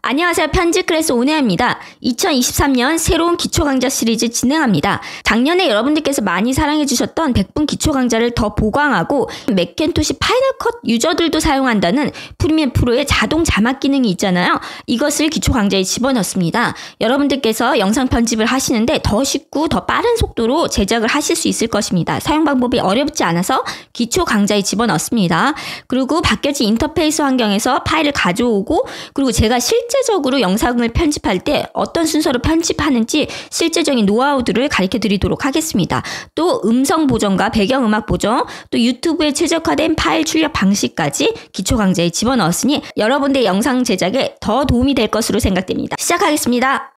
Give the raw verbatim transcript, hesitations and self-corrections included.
안녕하세요. 편집 클래스 오네아입니다. 이천이십삼 년 새로운 기초강좌 시리즈 진행합니다. 작년에 여러분들께서 많이 사랑해주셨던 백 분 기초강좌를 더 보강하고 맥켄토시 파이널 컷 유저들도 사용한다는 프리미엄 프로의 자동 자막 기능이 있잖아요. 이것을 기초강좌에 집어넣습니다. 여러분들께서 영상 편집을 하시는데 더 쉽고 더 빠른 속도로 제작을 하실 수 있을 것입니다. 사용 방법이 어렵지 않아서 기초강좌에 집어넣습니다. 그리고 바뀌어진 인터페이스 환경에서 파일을 가져오고 그리고 제가 실제적으로 영상을 편집할 때 어떤 순서로 편집하는지 실제적인 노하우들을 가르쳐 드리도록 하겠습니다. 또 음성 보정과 배경음악 보정, 또 유튜브에 최적화된 파일 출력 방식까지 기초 강좌에 집어넣었으니 여러분들의 영상 제작에 더 도움이 될 것으로 생각됩니다. 시작하겠습니다.